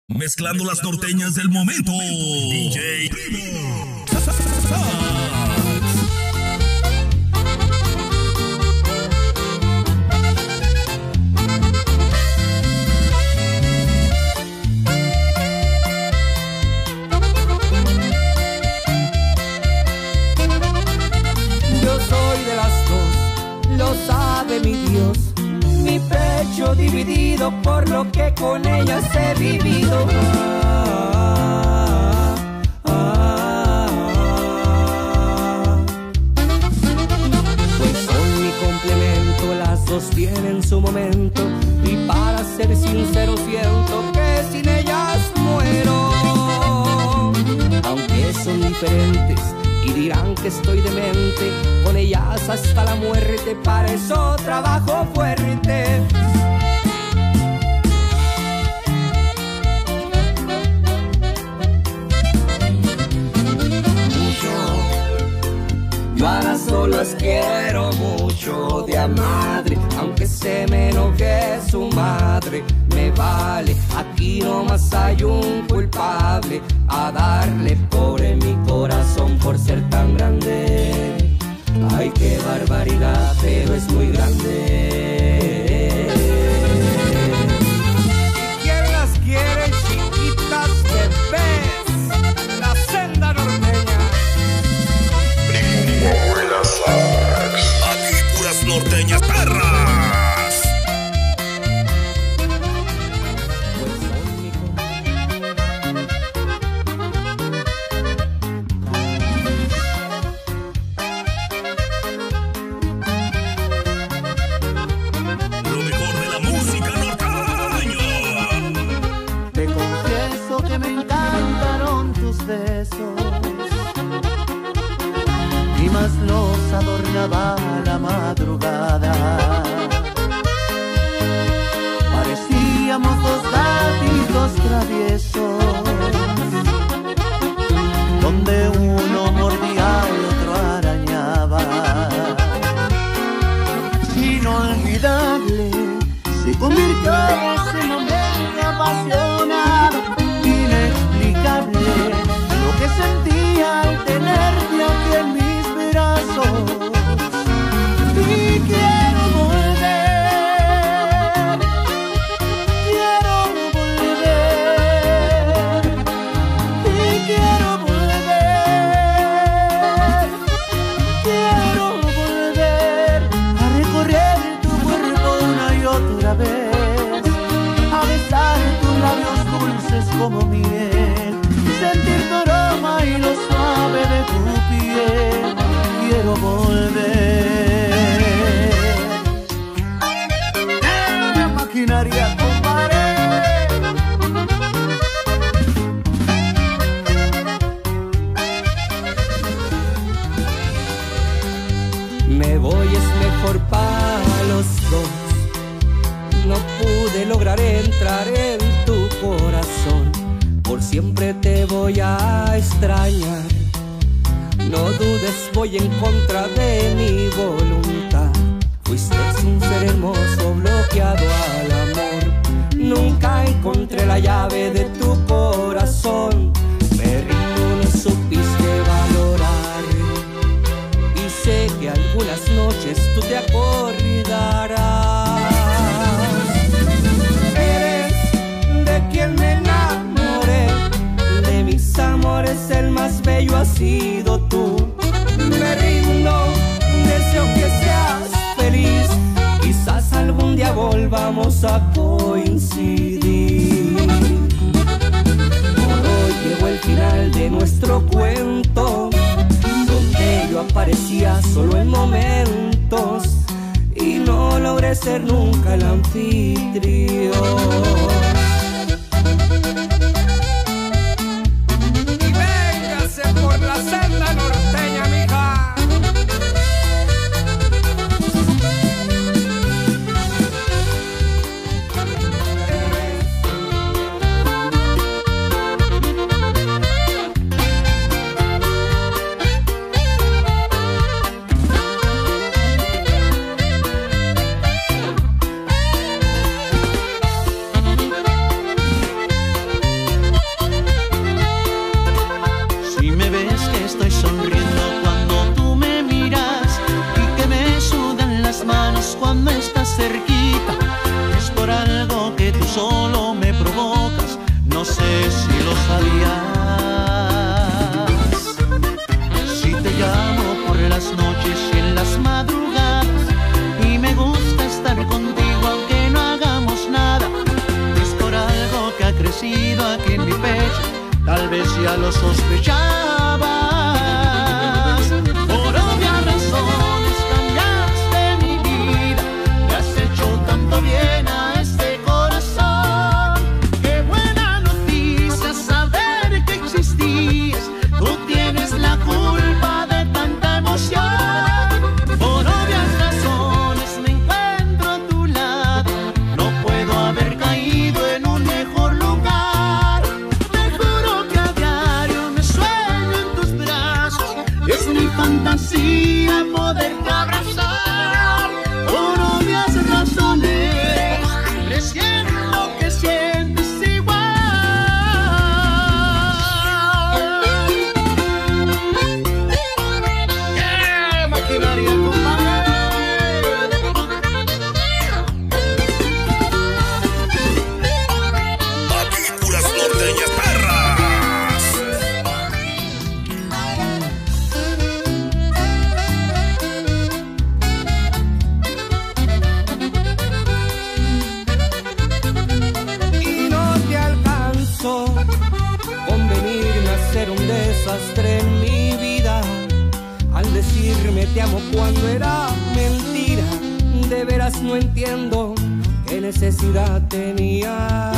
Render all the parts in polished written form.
Mezclando las norteñas del momento. DJ Primo. Yo soy de las dos, lo sabe mi Dios. Mi pecho dividido por lo que con ellas he vivido. Pues son mi complemento, las dos tienen su momento. Y para ser sincero siento que sin ellas muero. Aunque son diferentes y dirán que estoy demente, con ellas hasta la muerte, para eso trabajo fuerte. Yo a las dos las quiero mucho de a madre, aunque se me enoje su madre, me vale. Aquí nomás hay un culpable a darle por en mi corazón por ser tan grande. Ay, qué barbaridad, pero es muy grande. ¿Quién las quiere, chiquitas bebés? La senda norteña. Aquí puras norteñas perras. Lo mejor de la música norteña. Te confieso que me encantaron tus besos, y más los adornaba la madrugada. Parecíamos dos gatitos traviesos, donde uno mordía y otro arañaba. Inolvidable se convirtió ese momento apasionado, inexplicable lo que sentía al tenerte aquí en mis brazos. Y quiero volver, quiero volver, y quiero volver a recorrer tu cuerpo una y otra vez, a besar tus labios dulces como miel, sentir tu aroma y lo suave de tu piel. Quiero volver. La maquinaria, compadre. Me voy, es mejor para los dos. No pude lograr entrar en tu corazón. Por siempre te voy a extrañar. No dudes, voy en contra de mi voluntad. Fuiste un ser hermoso bloqueado al amor. Nunca encontré la llave de tu corazón. Me rindo, no supiste valorar. Y sé que algunas noches tú te acordarás. Eres de quien me enamoré, de mis amores el más bello ha sido tú. Me rindo, deseo que seas feliz. Quizás algún día volvamos a coincidir. Por hoy llegó el final de nuestro cuento, donde yo aparecía solo en momentos y no logré ser nunca el anfitrión. Por la senda norteña, mija. que tú solo me provocas, no sé si lo sabías. Si te llamo por las noches y en las madrugadas, y me gusta estar contigo aunque no hagamos nada, es por algo que ha crecido aquí en mi pecho, tal vez ya lo sospechabas. Por obvias razones cambiaste mi vida, me has hecho tanto bien a este corazón. Qué buena noticia saber que existías, tú tienes la culpa de tanta emoción. Por obvias razones me encuentro a tu lado, no puedo haber caído en un mejor lugar. Te juro que a diario me sueño en tus brazos, es mi fantasía poderte abrazar. Por obvias razones presiento que sientes igual. ¡Qué maquinaria, compadre! Aquí puras norteñas perras. Y no te alcanzo con venirme a hacer un desastre en mi vida, al decirme te amo cuando era mentira. De veras no entiendo qué necesidad tenías.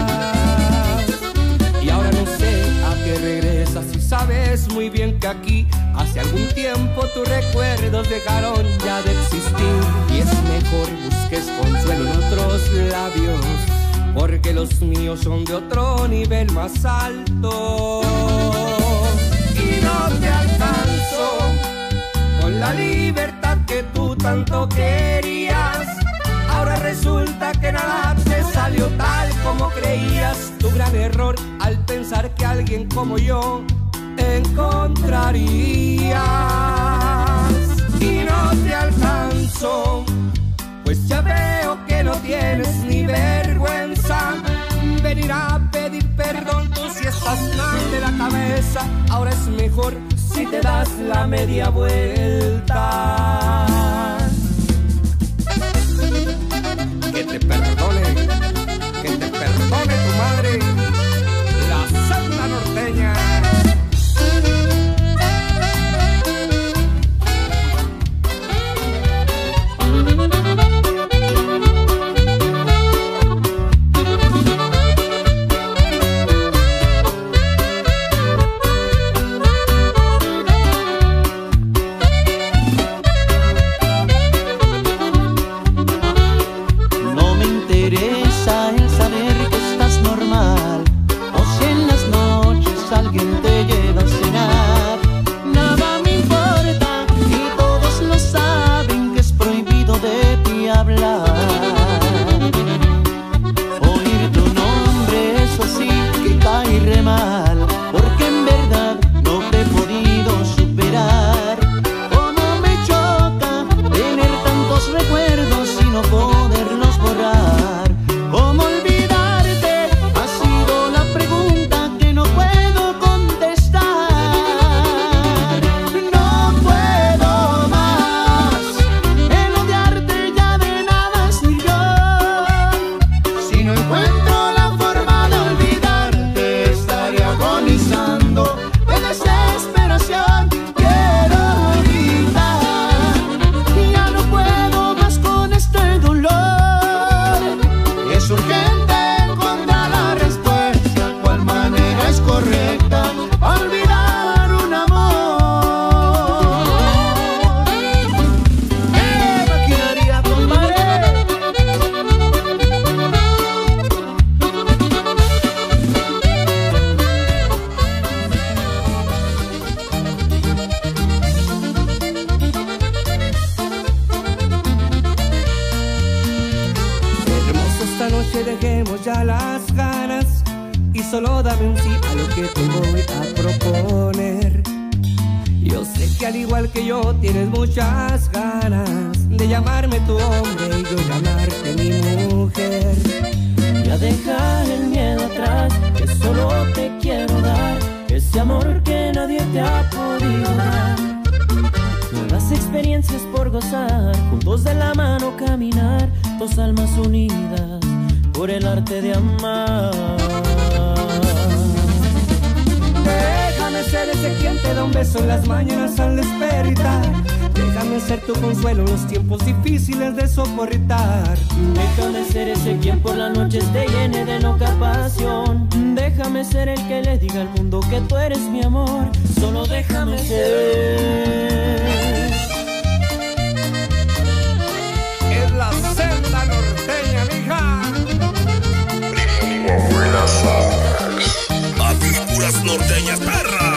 Y ahora no sé a qué regresas, y sabes muy bien que aquí hace algún tiempo tus recuerdos dejaron ya de existir. Y es mejor busques consuelo en otros labios, porque los míos son de otro nivel más alto. Y no te alcanzo con la libertad que tú tanto querías. Ahora resulta que nada te salió tal como creías. Tu gran error al pensar que alguien como yo encontrarías. Y no te alcanzo, pues ya veo que no tienes ni vergüenza. Venir a pedir perdón, tú si estás mal de la cabeza. Ahora es mejor si te das la media vuelta. Que te perdone tu madre, la santa norteña. No me interesa el saber que estás normal, o si en las noches alguien te lleva a cenar. Nada me importa y todos lo saben que es prohibido de ti hablar. Oír tu nombre, eso sí que cae re mal, porque en verdad no te he podido superar. Cómo me choca tener tantos recuerdos y no poderlos borrar. ¿Cómo olvidarte? Ha sido la pregunta que no puedo contestar. No puedo más, el odiarte ya de nada sirvió. Si no encuentro la forma de olvidarte, estaré agonizando de desesperación. Quiero gritar, ya no puedo más con este dolor. Es urgente encontrar la respuesta, cuál manera es correcta para olvidar un amor. ¡Qué maquinaria, compadre! Hermoso, esta noche dejemos ya las ganas y solo dame un sí a lo que te voy a proponer. Yo sé que al igual que yo tienes muchas ganas de llamarme tu hombre y yo llamarte mi mujer. Y amor que nadie te ha podido dar. Nuevas experiencias por gozar, juntos de la mano caminar, dos almas unidas por el arte de amar. Déjame ser ese quien te da un beso en las mañanas al despertar. Déjame ser tu consuelo en los tiempos difíciles de soportar. Déjame ser ese quien por las noches te llene de loca pasión. Déjame ser el que le diga al mundo que tú eres mi amor. Solo déjame ser. Es la senda norteña, mija. Aquí puras norteñas perras.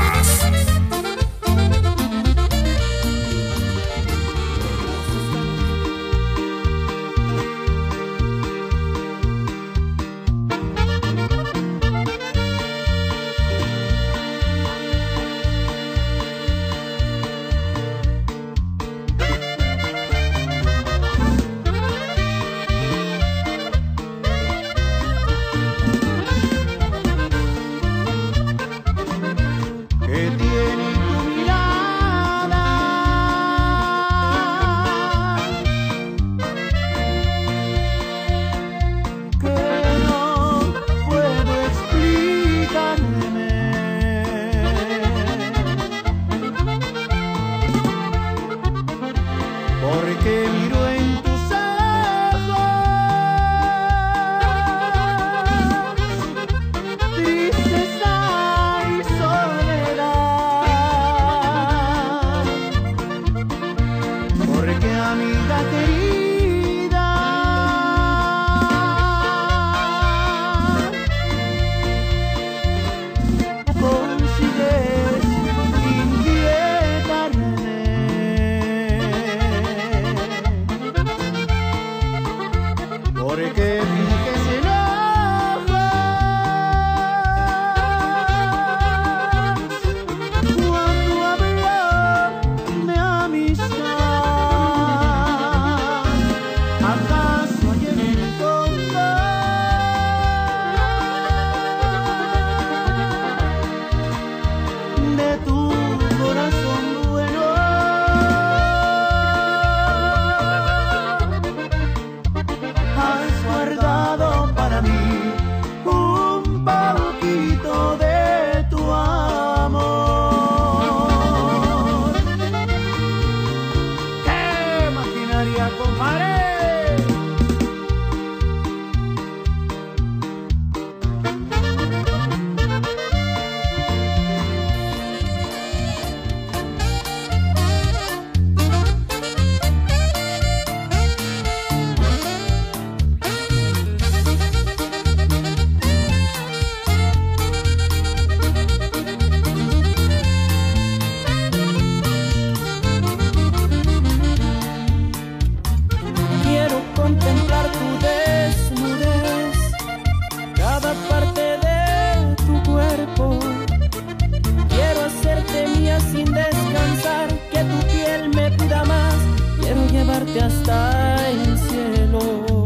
Hasta el cielo.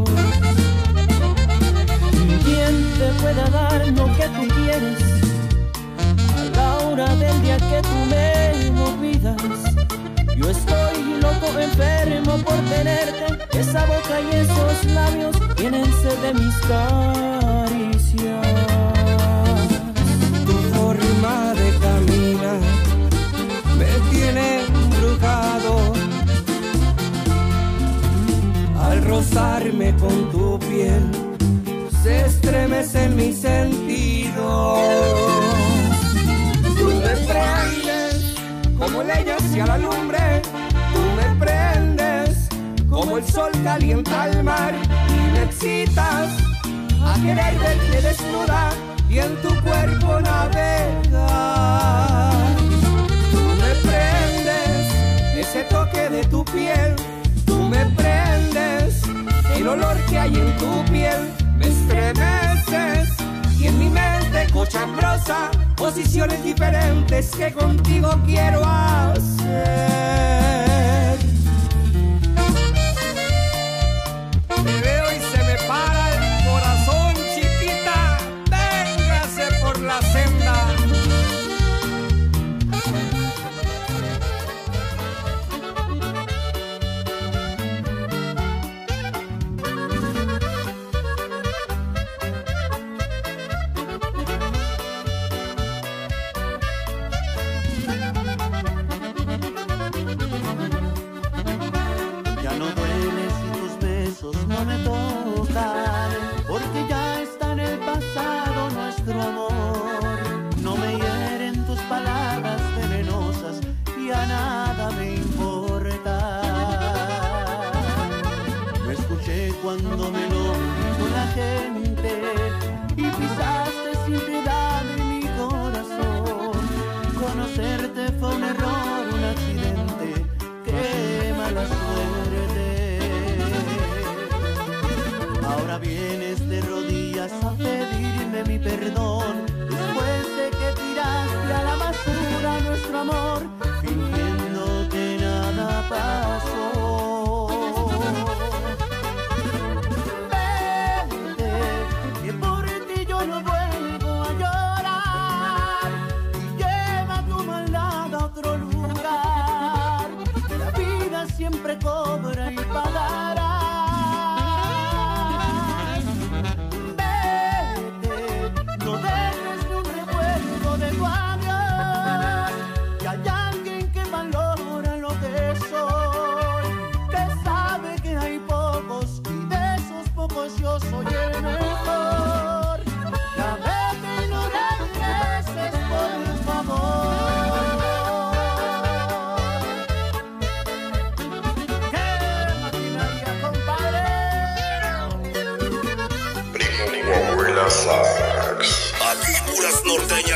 ¿Quién te pueda dar lo que tú quieres a la hora del día que tú me lo pidas? Yo estoy loco, enfermo por tenerte. Esa boca y esos labios tienen sed de mis caricias. Tu forma de caminar me tiene embrujado. Al rozarme con tu piel, se estremecen mis sentidos. Tú me prendes como leña hacia la lumbre. Tú me prendes como el sol calienta el mar. Y me excitas a querer verte desnuda y en tu cuerpo navegar. Tú me prendes ese toque de tu piel. Tú me prendes el olor que hay en tu piel. Me estremeces y en mi mente cochambrosa posiciones diferentes que contigo quiero hacer. Te veo y se me para el corazón, chiquita. Véngase por la senda. Ahora vienes de rodillas a pedirme mi perdón, después de que tiraste a la basura nuestro amor, fingiendo que nada pasó. Vete, que por ti yo no vuelvo a llorar, y lleva tu maldad a otro lugar. La vida siempre cobra y pagará. Yo soy el mejor. Ya vete y no regreses, por favor. ¡Qué maquinaria, compadre! Aquí puras norteñas.